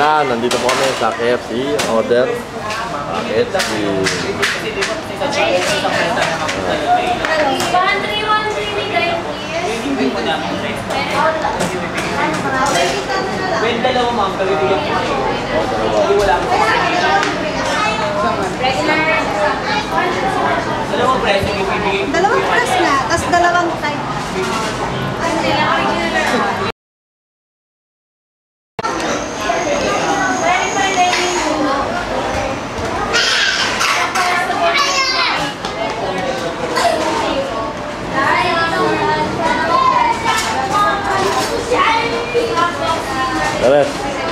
Ayan, nandito po kami sa KFC. Order. KFC. Dalawa ma'am, kabibigyan ko kayo. Dalawang pressing ibibigay ko. Dalawang press na, tapos dalawang type. Dalet.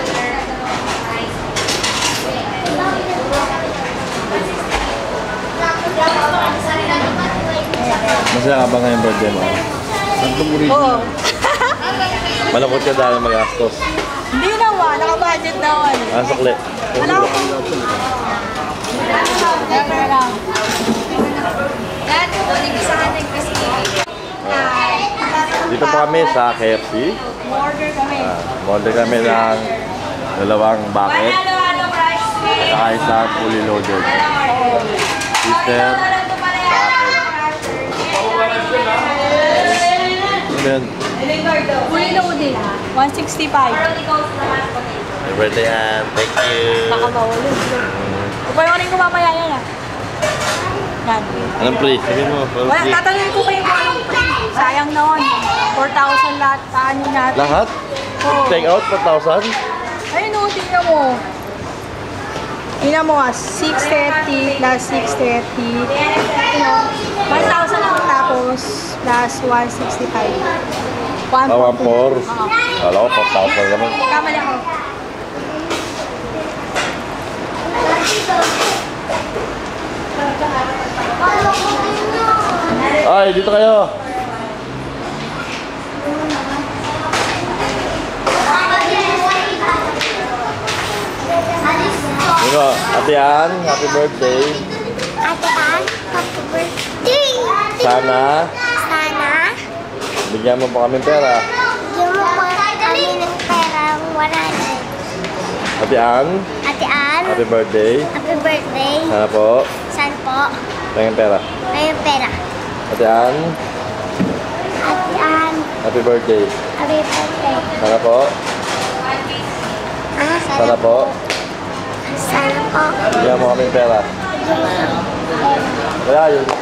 Masaya ka ba ngayong birthday mo? Oo. Malungkot ka dahil magastos. Hindi naman, naka-budget naman. Sukli. Wala ko kung... Never lang. Dad, ulit isahan din kasi. Dito po kami sa KFC. Order kami. Order kami ng dalawang bucket. Saka isang fully loaded. Sister. Ayan. Fully loaded. 165. Happy birthday, Ann. Thank you. Baka mawalog. Upayonin ko mamaya yan ah. Yan. Anong free? Sabihin mo. Wala, tatanungin ko kayo kung anong free. Sayang naman. 4,000 lahat. Kaanin natin. Lahat? Oo. Take out 4,000? Ayun o, tingnan mo. Tingnan mo ah, 630 plus 630. 1,000 lang tapos plus 165. 1,400. 1,400. Kala ko 4,000 naman. Kamali ako. Ay, dito kayo. Dito, Ate Ann, happy birthday. Ate Ann, happy birthday! Sana, bigyan mo pa kami pera. Bigyan mo pa kami ng perang 100. Ate Ann, Ate Ann, happy birthday. happy birthday! Sana po, Saan po? tingin pera. May pera. Ate Ann, Ate Ann, happy birthday. happy birthday! Sana po, sana po, Sana po. bigyan mo kami pera. Wala yun.